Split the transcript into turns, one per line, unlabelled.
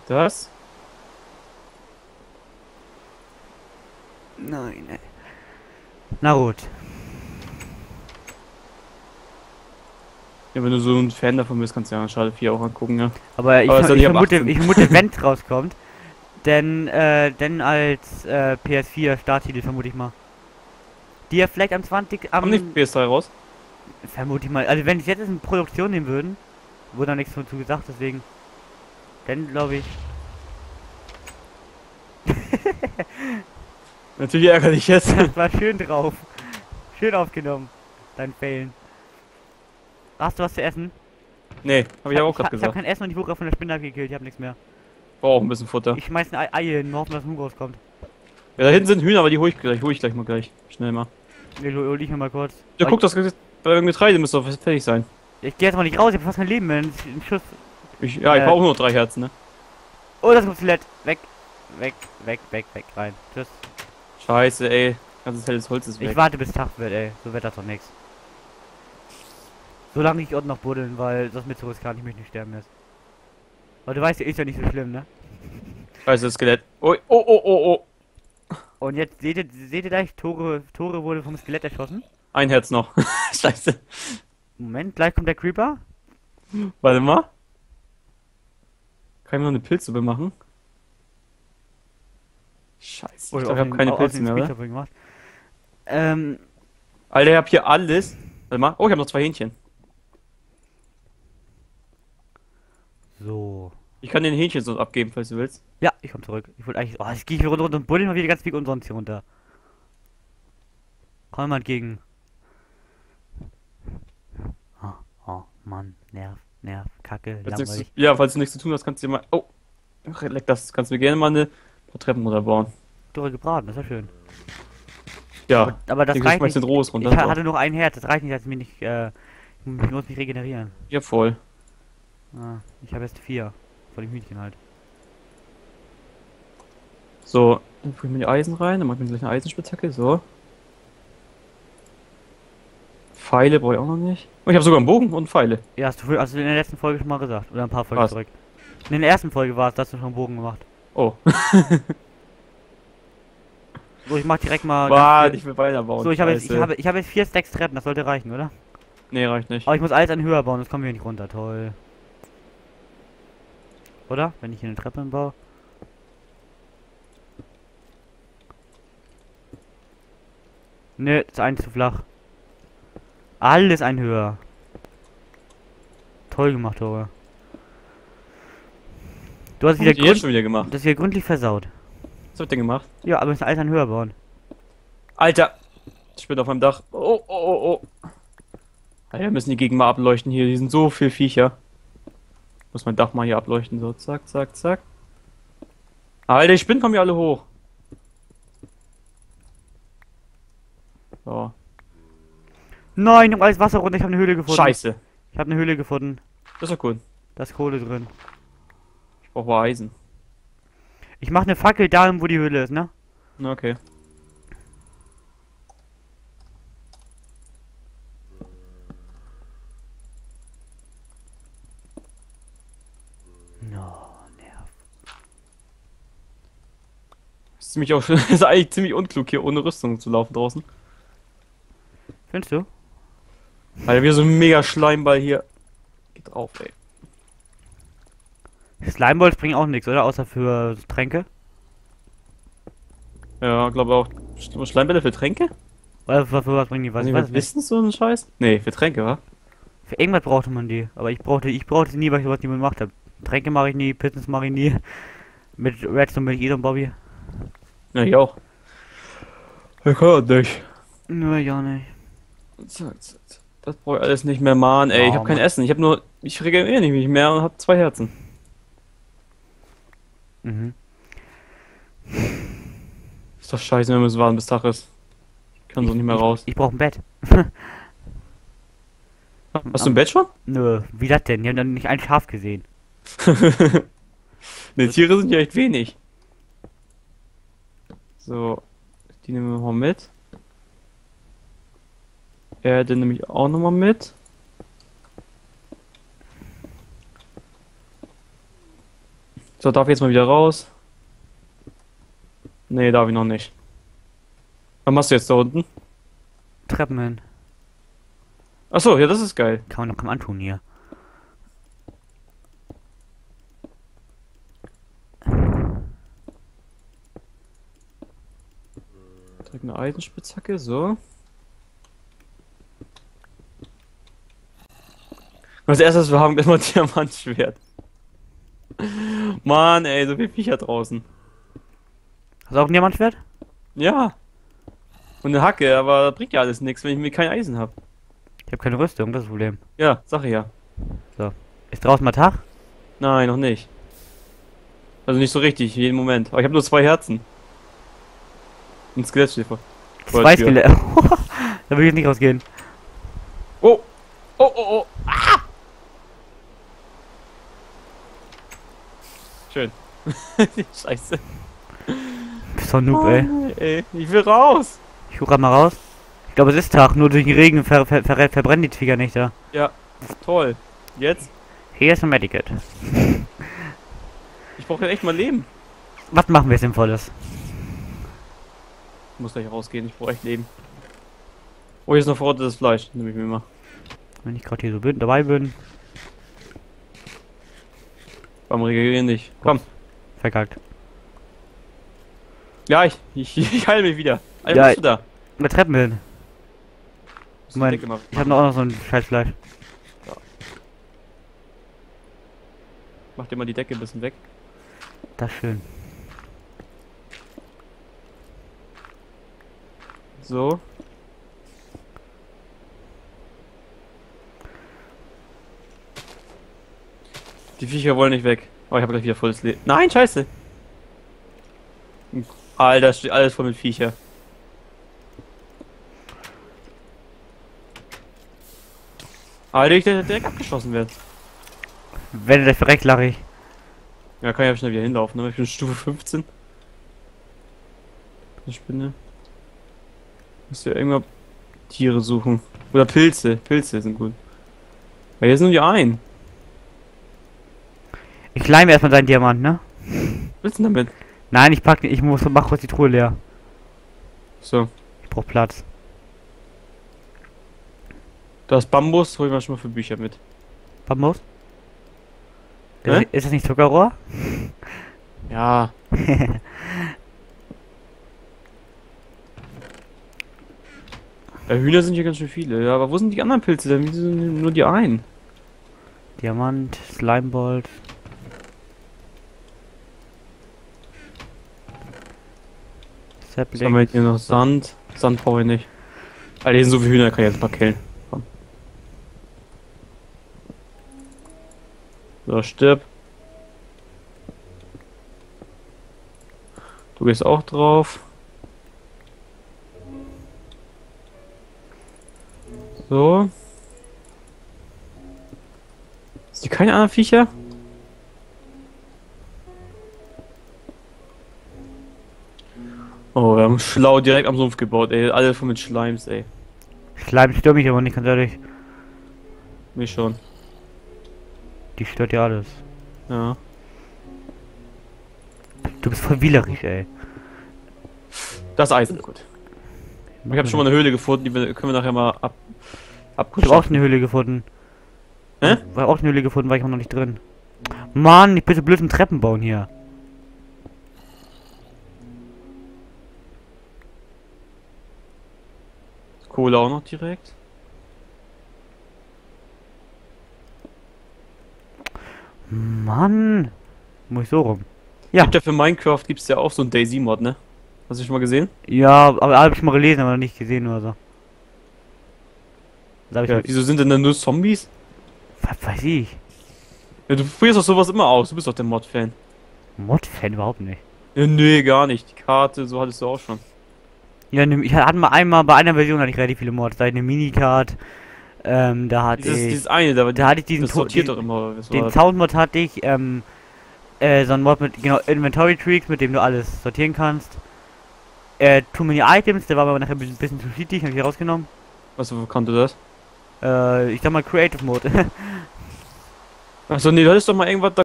Das?
Nein, ey. Na gut.
Ja, wenn du so ein Fan davon bist, kannst du ja Schade 4 auch angucken, ja.
Aber
Aber ist ja
ich
nicht ab
vermute,
18.
wenn es rauskommt, denn als PS4 Starttitel vermute ich mal. Die ja vielleicht am 20.
Kommt nicht PS3 raus?
Vermute ich mal. Also wenn sie jetzt in Produktion nehmen würden, wurde da nichts dazu gesagt, deswegen. Dann glaube ich.
Natürlich ärgerlich jetzt.
Das war schön drauf. Schön aufgenommen. Dein Failen. Hast du was zu essen?
Nee, habe ich aber auch
Ich
gerade
hab
gesagt.
kein Essen und ich wurde gerade von der Spinne abgekillt. Ich hab nichts mehr.
Brauche auch ein bisschen Futter.
Ich schmeiß ein Ei hin, nur hoffen, dass ein Huhn rauskommt.
Ja, da hinten sind Hühner, aber die hol ich gleich mal gleich. Schnell mal.
Nee, hol ich mir mal kurz.
Ja,
Oh,
guck, das bei dem Getreide müsste doch fertig sein.
ich geh jetzt mal nicht raus, ich hab fast kein Leben mehr. Ein Schuss.
Ich
Äh.
brauche nur 3 Herzen, ne?
Oh, das kommt Skelett. Weg. Weg. Rein. Tschüss.
Scheiße, ey. Ganzes helles Holz ist weg.
Ich warte bis Tag wird, ey. So wird das doch nix. Solange ich unten noch buddeln, weil das mit so riskant, ich möchte nicht sterben jetzt. Aber du weißt ja, ist ja nicht so schlimm, ne?
Scheiße, das Skelett. Oh.
Und jetzt seht ihr gleich, Tore wurde vom Skelett erschossen.
Ein Herz noch. Scheiße.
Moment, gleich kommt der Creeper.
Warte mal. Kann ich noch eine Pilzsuppe machen? Scheiße. Ich glaube, ich habe keine Pilze mehr, oder?
Gemacht.
Alter, ich hab hier alles. Warte mal. Oh, ich habe noch 2 Hähnchen.
So.
Ich kann den Hähnchen so abgeben, falls du willst.
Ja, ich komm zurück. Ich wollte eigentlich. Oh, jetzt gehe ich hier runter und buddeln mal wieder ganz viel unseren hier runter. Komm mal entgegen. Oh, Mann. Nerv, Kacke, langweilig.
Ja, falls du nichts zu tun hast, kannst du dir mal. Oh, leck das. Kannst du mir gerne mal eine paar Treppen runterbauen.
Dürre gebraten, das war schön.
Ja.
Aber das
Ich
reicht
schmeiß
nicht.
den Rohes runter.
Ich
So.
hatte nur ein Herz, das reicht nicht, dass mir nicht. Ich muss mich regenerieren.
Ja, voll.
Ah, ich habe jetzt 4. Von dem Hühnchen halt.
So, dann fülle ich mir die Eisen rein. Dann mache ich mir gleich eine Eisenspitzhacke. So. Pfeile brauche ich auch noch nicht. Oh, ich habe sogar einen Bogen und Pfeile.
Ja, hast du in der letzten Folge schon mal gesagt. Oder ein paar Folgen
Was?
zurück. In der ersten Folge war es, da hast du schon einen Bogen gemacht.
Oh.
So, ich mach direkt mal.
Warte, ich will weiterbauen.
So, ich habe jetzt,
Scheiße.
ich habe jetzt 4 Stacks Treppen, das sollte reichen, oder?
Nee, reicht nicht.
Aber ich muss alles an höher bauen, das kommen wir nicht runter, toll. Oder? Wenn ich hier eine Treppe baue. Nö, ist eins zu flach. Alles ein höher. Toll gemacht, Tore. Du hast
Was
wieder,
hab ich jetzt schon wieder gemacht?
das wieder gründlich versaut.
Was hab ich denn gemacht?
Ja, aber wir müssen alles ein höher bauen.
Alter! Ich bin auf meinem Dach. Oh. Alter, wir müssen die Gegend mal ableuchten hier. Hier sind so viel Viecher. Muss mein Dach mal hier ableuchten. So, zack. Alter, die Spinnen kommen hier alle hoch. So.
Nein, um alles Wasser runter, ich habe eine Höhle gefunden.
Scheiße.
Ich habe eine Höhle gefunden.
Das ist doch cool.
Da ist Kohle drin.
Ich brauche Eisen.
Ich mache eine Fackel dahin, wo die Höhle ist, ne?
Na, okay.
No, Nerv.
Ist ziemlich auch, ist eigentlich ziemlich unklug hier ohne Rüstung zu laufen draußen.
Findest du?
Alter, wie so ein mega Schleimball hier. Geht drauf, ey.
Slimeballs bringen auch nichts, oder? Außer für Tränke.
Ja, glaube auch. Schleimbälle für Tränke?
Oder für was bringen die? Was?
Weiß
Ich
nicht,
weiß
für
es nicht.
Wissen so ein Scheiß? Nee, für Tränke, wa?
Für irgendwas brauchte man die. Aber ich brauchte sie nie, weil ich sowas nie gemacht habe. Tränke mache ich nie, Pistons mache ich nie. Mit Redstone bin ich so ein Bobby.
Ja, ich auch. Ich kann das nicht.
Nö, ja nicht.
Das brauche ich alles nicht mehr, Mann, ey.
Oh,
Ich habe kein
Mann.
Essen. Ich regeneriere nicht mehr und habe 2 Herzen.
Mhm.
Ist doch scheiße, wir müssen warten bis Tag ist. Ich kann so nicht mehr raus.
Ich brauche ein Bett.
Hast du ein Bett schon?
Nö, wie das denn? Die haben dann nicht ein Schaf gesehen.
Ne, Tiere sind ja echt wenig. So, die nehmen wir mal mit. Erde nehme ich auch nochmal mit. So, darf ich jetzt mal wieder raus? Nee, darf ich noch nicht. Was machst du jetzt da unten?
Treppen hin.
Achso, ja, das ist geil.
Kann man noch kaum antun hier.
Direkt eine Eisenspitzhacke, so. Als erstes, wir haben immer Diamantschwert. Mann, ey, so viel Viecher draußen.
Hast du auch ein Diamantschwert?
Ja. Und eine Hacke, aber das bringt ja alles nichts, wenn ich mir kein Eisen habe.
Ich habe keine Rüstung, das ist das Problem.
Ja, sag ich ja.
So. Ist draußen mal Tag?
Nein, noch nicht. Also nicht so richtig, jeden Moment. Aber ich habe nur 2 Herzen. Und Skelettschläfer. Vor der
2
Tür.
Skelette. Da will ich jetzt nicht rausgehen.
Oh! Oh, oh, oh! Ah! Schön. Scheiße.
Bist doch ein Noob, ey.
Mann, ey. Ich will raus!
Ich guck grad mal raus. Ich glaube, es ist Tag, nur durch den Regen verbrennen die Viecher nicht da.
Ja, toll. Jetzt?
Hier ist ein Medikit.
Ich brauche ja echt mal Leben.
Was machen wir Sinnvolles?
Ich muss gleich rausgehen, ich brauche echt Leben. Oh, hier ist noch verrottetes Fleisch. Nehme ich mir mal.
Wenn ich gerade hier so dabei bin.
Beim Regenerieren nicht. Komm.
Verkackt.
Ja, ich heile mich wieder. Alter,
Ja,
bist du da?
Mit Treppen hin.
Muss die
Moment,
Decke mal-
ich habe noch so ein Scheißfleisch.
Mach dir mal die Decke ein bisschen weg.
Das ist schön.
So. Die Viecher wollen nicht weg. Oh, ich habe gleich wieder volles Leben. Nein, scheiße. Alter, steht alles voll mit Viecher. Alter, ich direkt abgeschossen werde.
Wenn der verreckt, lache ich.
Ja, kann ich ja schnell wieder hinlaufen, ne? Ich bin Stufe 15. Eine Spinne. Muss ja irgendwann Tiere suchen. Oder Pilze. Pilze sind gut. Weil hier sind nur die einen.
Ich leih mir erstmal seinen Diamant, ne?
Was willst du denn damit?
Nein, ich pack, mach kurz die Truhe leer.
So.
Ich brauch Platz.
Da ist Bambus, hol ich mal schon mal für Bücher mit.
Bambus?
Hä?
Ist das nicht Zuckerrohr?
Ja. Ja, Hühner sind hier ganz schön viele. Ja, aber wo sind die anderen Pilze denn? Wieso sind nur die einen?
Diamant, Slimebolt.
Was haben wir
Sapling.
jetzt hier noch? Sand. Sand brauche ich nicht. Alter, hier sind so viele Hühner, kann ich jetzt mal killen. Komm. So, stirb. Du gehst auch drauf. So. Ist hier keine anderen Viecher? Oh, wir haben schlau direkt am Sumpf gebaut, ey. Alle voll mit Schleims, ey.
Schleim stört mich aber nicht, ganz ehrlich.
Mich schon.
Die stört ja alles.
Ja.
Du bist voll wielerisch, ey.
Das Eisen, gut. Ich habe schon mal eine Höhle gefunden, die können wir nachher mal
Ich habe auch
abgeschaffen.
eine Höhle gefunden.
Hä?
War auch eine Höhle gefunden, war ich auch noch nicht drin. Mann, ich bin so blöd im Treppen bauen hier.
Kohle auch noch direkt.
Mann. Muss ich so rum. Ja.
Gibt ja für Minecraft gibt's ja auch so ein Daisy-Mod, ne? Hast du schon mal gesehen?
Ja, aber habe ich mal gelesen, aber nicht gesehen oder so. Das hab ich
Ja, wieso sind denn da nur Zombies?
Was weiß ich.
Ja, du probierst doch sowas immer aus, du bist doch der Mod-Fan.
Mod-Fan überhaupt nicht.
Ja, nee, gar nicht. Die Karte, so hattest du auch schon.
Ja, ich hatte mal einmal bei einer Version hatte ich relativ viele Mods. Da hatte ich eine Minicard. Da hatte
Dieses eine,
da hatte ich diesen
das sortiert
den,
doch immer. Was war
den
das?
Soundmod hatte ich. So ein Mod mit genau Inventory Tricks, mit dem du alles sortieren kannst. Too many Items, der war aber nachher ein bisschen zu cheatig, hab ich rausgenommen.
Was kannte das?
Ich sag mal Creative Mode.
Achso, nee, du hattest doch mal irgendwas, da